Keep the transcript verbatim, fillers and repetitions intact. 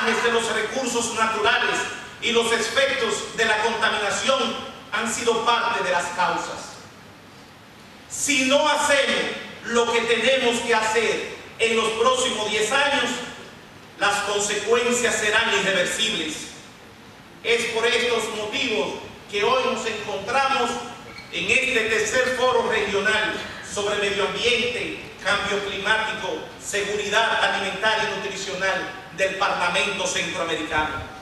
derrames de los recursos naturales y los efectos de la contaminación han sido parte de las causas. Si no hacemos lo que tenemos que hacer en los próximos diez años, las consecuencias serán irreversibles. Es por estos motivos que hoy nos encontramos en este tercer foro regional sobre medio ambiente, cambio climático, seguridad alimentaria y nutricional del Parlamento Centroamericano.